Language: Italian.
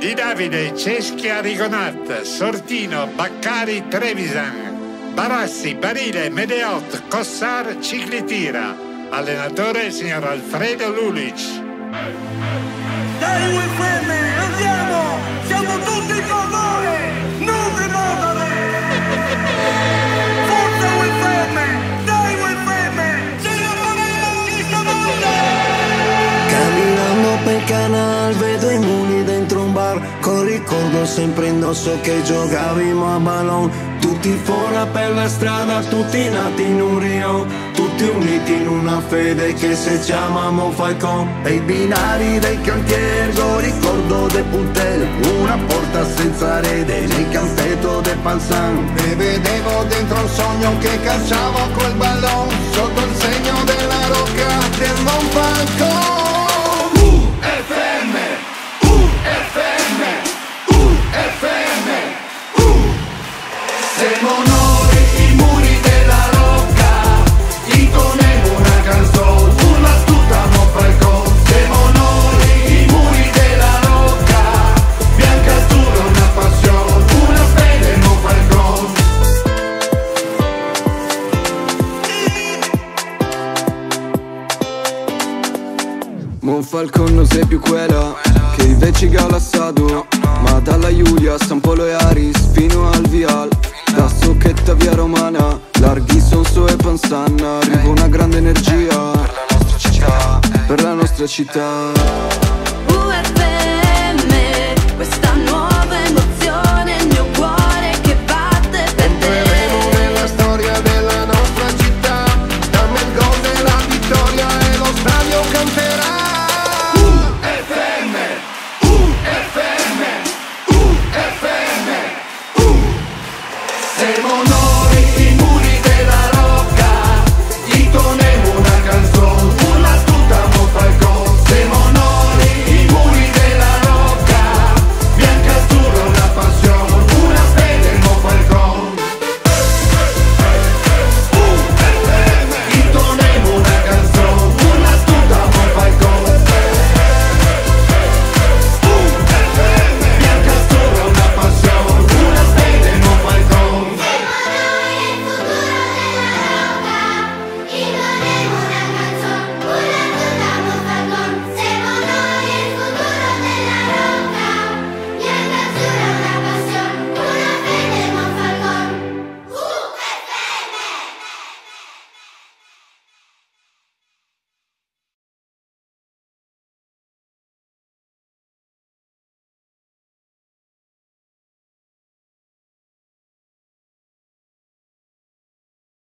Di Davide, Ceschia, Rigonat, Sortino, Baccari, Trevisan, Barassi, Barile, Medeot, Cossar, Ciclitira. Allenatore il signor Alfredo Lulic. Dai UFM, andiamo! Siamo tutti con voi! Non rimuovere! Forza UFM! Dai UFM! Ce la faremo chi stavolta! Camminando per canal vedo i muli dentro un bar, con ricordo sempre indosso che giocavamo a ballon. Tutti fuori per la strada, tutti nati in un rio, tutti uniti in una fede che se chiamamo Falcon. E i binari del cantiere, ricordo de Puntel, una porta senza rete nel campetto del Panzan. E vedevo dentro un sogno che calciavo col ballon, sotto il segno della rocca del Monfalcone. Siamo noi i muri della rocca, intonemo una canzone, una tutta Monfalcone. Siamo noi i muri della rocca, bianca azzurra una passione, una fede Monfalcone. Monfalcone non sei più quella che invece galassado, ma dalla Giulia, San Polo e Aris fino al Vial, da Socchetta via Romana, larghi Sonso e Pansanna, arriva una grande energia per la nostra città.